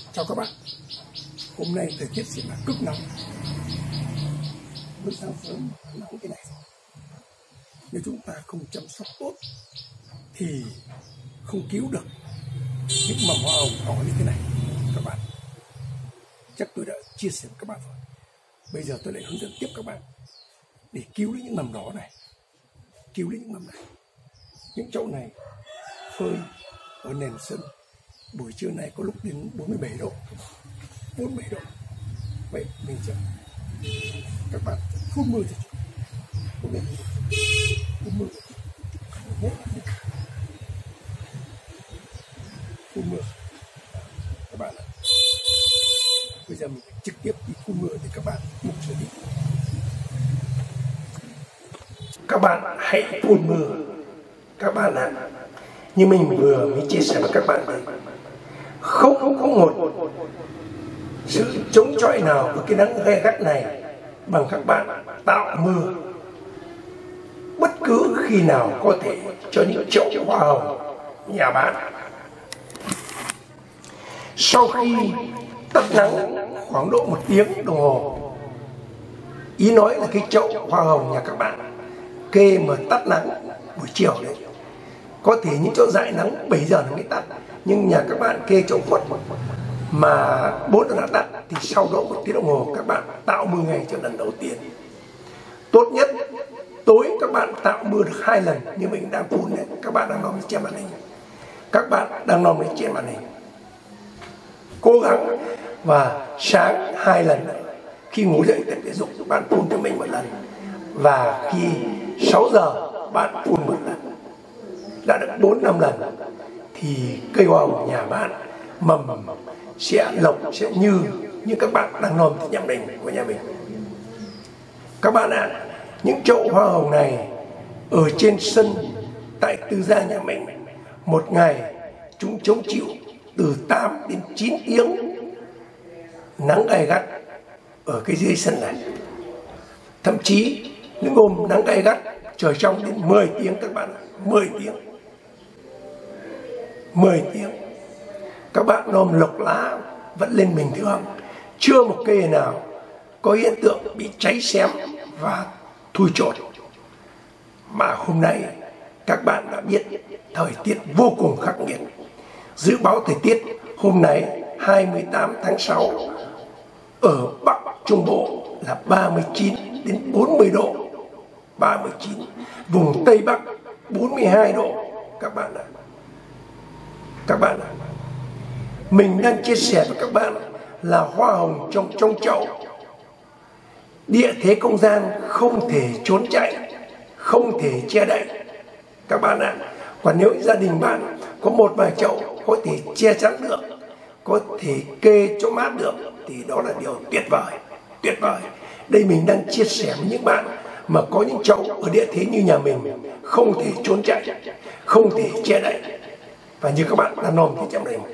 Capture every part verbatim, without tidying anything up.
Chào các bạn. Hôm nay thời tiết sẽ là cực nóng. Lúc sáng sớm nóng thế này, nếu chúng ta không chăm sóc tốt thì không cứu được những mầm hoa hồng đỏ như thế này. Các bạn, chắc tôi đã chia sẻ với các bạn rồi. Bây giờ tôi lại hướng dẫn tiếp các bạn để cứu lấy những mầm đỏ này, cứu lấy những mầm này. Những chậu này phơi ở nền sân, buổi trưa này có lúc đến bốn mươi bảy độ, bốn mươi bảy độ. Vậy mình sẽ các bạn phun mưa cho phun mưa, phun mưa, phun mưa. Các bạn ạ, bây giờ mình trực tiếp đi phun mưa để các bạn mục sở đi. Các bạn hãy phun mưa, các bạn ạ. À, như mình vừa mới chia sẻ với các bạn đây, không có một sự chống chọi nào với cái nắng gay gắt này bằng các bạn tạo mưa bất cứ khi nào có thể cho những chậu hoa hồng nhà bạn. Sau khi tắt nắng khoảng độ một tiếng đồng hồ, ý nói là cái chậu hoa hồng nhà các bạn kê mà tắt nắng buổi chiều đấy, có thể những chỗ dại nắng bảy giờ nó mới tắt, nhưng nhà các bạn kê chậu khuất mà bốn giờ đã tắt thì sau đó một tiếng đồng hồ các bạn tạo mưa ngay cho lần đầu tiên. Tốt nhất tối các bạn tạo mưa được hai lần như mình đang phun đấy, các bạn đang nói trên màn hình, các bạn đang nói trên màn hình. Cố gắng và sáng hai lần, khi ngủ dậy tập thể dục bạn phun cho mình một lần, và khi sáu giờ bạn phun một lần. Đã được bốn năm lần thì cây hoa hồng nhà bạn mầm sẽ lộc, sẽ như như các bạn đang nom nhầm đình của nhà mình. Các bạn ạ, à, những chậu hoa hồng này ở trên sân tại tư gia nhà mình, một ngày chúng chống chịu từ tám đến chín tiếng nắng gay gắt ở cái dưới sân này. Thậm chí những hôm nắng gay gắt trời trong đến mười tiếng các bạn ạ, mười tiếng. mười tiếng. Các bạn nom lộc lá vẫn lên bình thường, chưa một cây nào có hiện tượng bị cháy xém và thui chột. Mà hôm nay các bạn đã biết thời tiết vô cùng khắc nghiệt. Dự báo thời tiết hôm nay hai mươi tám tháng sáu ở Bắc Trung Bộ là ba mươi chín đến bốn mươi độ, ba mươi chín, vùng Tây Bắc bốn mươi hai độ. Các bạn ạ, các bạn ạ, mình đang chia sẻ với các bạn là hoa hồng trong trong chậu. Địa thế không gian không thể trốn chạy, không thể che đậy các bạn ạ. Còn nếu gia đình bạn có một vài chậu có thể che chắn được, có thể kê chỗ mát được, thì đó là điều tuyệt vời, tuyệt vời. Đây mình đang chia sẻ với những bạn mà có những chậu ở địa thế như nhà mình, không thể trốn chạy, không thể che đậy. Và như các bạn đã nom thì trong đây,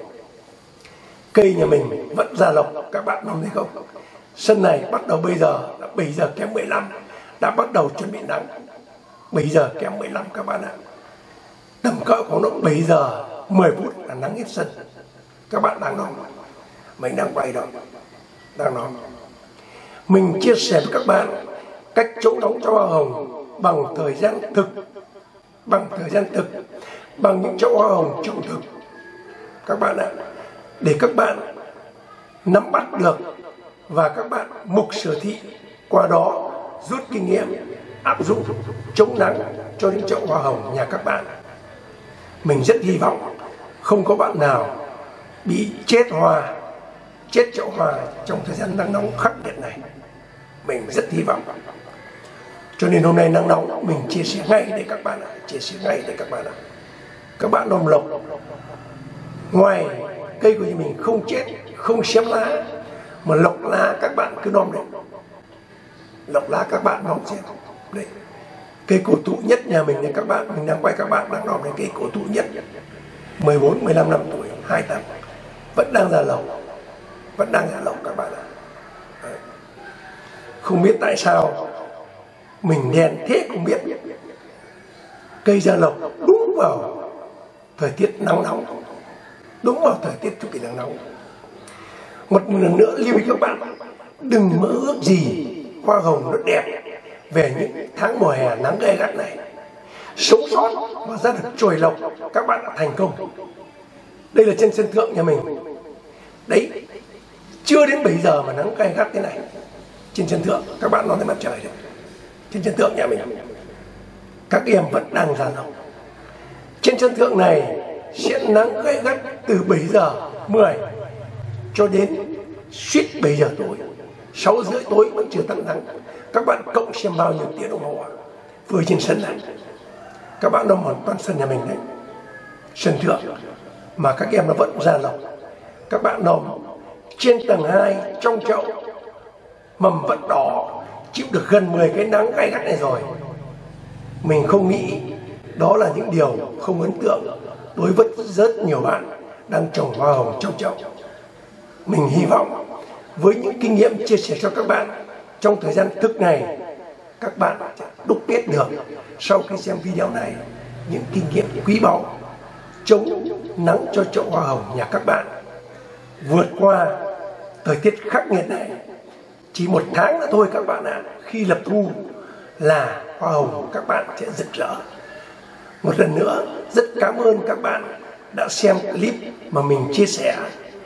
cây nhà mình vẫn ra lộc, các bạn nom thấy không? Sân này bắt đầu bây giờ là bảy giờ kém mười lăm đã bắt đầu chuẩn bị nắng. bảy giờ kém mười lăm các bạn ạ. Tầm cỡ khoảng độ bảy giờ mười phút là nắng hết sân. Các bạn đang nom, mình đang quay đó, đang nom. Mình chia sẻ với các bạn cách chống nóng cho hoa hồng bằng thời gian thực, bằng thời gian thực, bằng những chậu hoa hồng trồng thực. Các bạn ạ, để các bạn nắm bắt được và các bạn mục sở thị, qua đó rút kinh nghiệm áp dụng chống nắng cho những chậu hoa hồng nhà các bạn. Mình rất hy vọng không có bạn nào bị chết hoa, chết chậu hoa trong thời gian nắng nóng khắc nghiệt này. Mình rất hy vọng. Cho nên hôm nay nắng nóng mình chia sẻ ngay để các bạn ạ, chia sẻ ngay để các bạn ạ. Các bạn nom lộc, ngoài cây của nhà mình không chết, không xém lá, mà lộc lá các bạn cứ nom đấy. Lộc lá các bạn nom xem. Đây, cây cổ thụ nhất nhà mình này các bạn, mình đang quay các bạn đang nom này, cây cổ thụ nhất mười bốn mười lăm năm tuổi, hai tầng, vẫn đang ra lộc, vẫn đang ra lộc các bạn ạ. Đấy. Không biết tại sao mình đen thế không biết. Cây ra lộc đúng vào thời tiết nắng nóng, đúng vào thời tiết chu kỳ nắng nóng. Một lần nữa lưu ý các bạn, đừng mơ ước gì hoa hồng nó đẹp về những tháng mùa hè nắng gay gắt này. Sống sót và ra được chồi lộc, các bạn đã thành công. Đây là trên sân thượng nhà mình. Đấy, chưa đến bảy giờ mà nắng gay gắt thế này. Trên sân thượng các bạn nói thấy mặt trời đấy. Trên sân thượng nhà mình, các em vẫn đang ra lộc. Trên sân thượng này sẽ nắng gay gắt từ bảy giờ mười cho đến suýt bảy giờ tối, sáu rưỡi tối vẫn chưa tắt nắng. Các bạn cộng xem bao nhiêu tiếng đồng hồ vừa trên sân này. Các bạn đâu hoàn toàn sân nhà mình đấy, sân thượng mà các em nó vẫn ra lộc. Các bạn đâu trên tầng hai trong chậu mầm vẫn đỏ, chịu được gần mười cái nắng gay gắt này rồi. Mình không nghĩ đó là những điều không ấn tượng đối với rất nhiều bạn đang trồng hoa hồng trong chậu. Mình hy vọng với những kinh nghiệm chia sẻ cho các bạn trong thời gian thực này, các bạn sẽ đúc kết được sau khi xem video này những kinh nghiệm quý báu chống nắng cho chậu hoa hồng nhà các bạn vượt qua thời tiết khắc nghiệt này. Chỉ một tháng nữa thôi các bạn ạ, à, khi lập thu là hoa hồng của các bạn sẽ rực rỡ. Một lần nữa rất cảm ơn các bạn đã xem clip mà mình chia sẻ.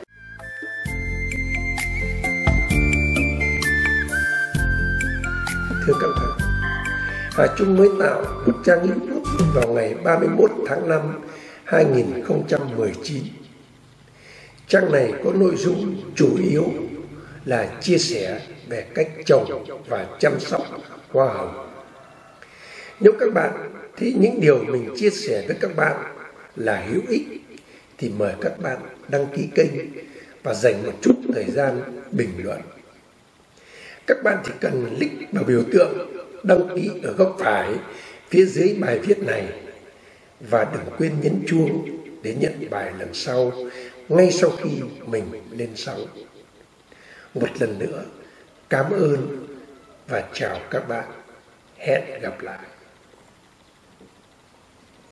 Thưa các bạn, Hà Trung mới tạo một trang YouTube vào ngày ba mươi mốt tháng năm hai nghìn không trăm mười chín. Trang này có nội dung chủ yếu là chia sẻ về cách trồng và chăm sóc hoa hồng. Nếu các bạn thấy những điều mình chia sẻ với các bạn là hữu ích thì mời các bạn đăng ký kênh và dành một chút thời gian bình luận. Các bạn chỉ cần click vào biểu tượng đăng ký ở góc phải phía dưới bài viết này và đừng quên nhấn chuông để nhận bài lần sau ngay sau khi mình lên sóng. Một lần nữa, cảm ơn và chào các bạn. Hẹn gặp lại.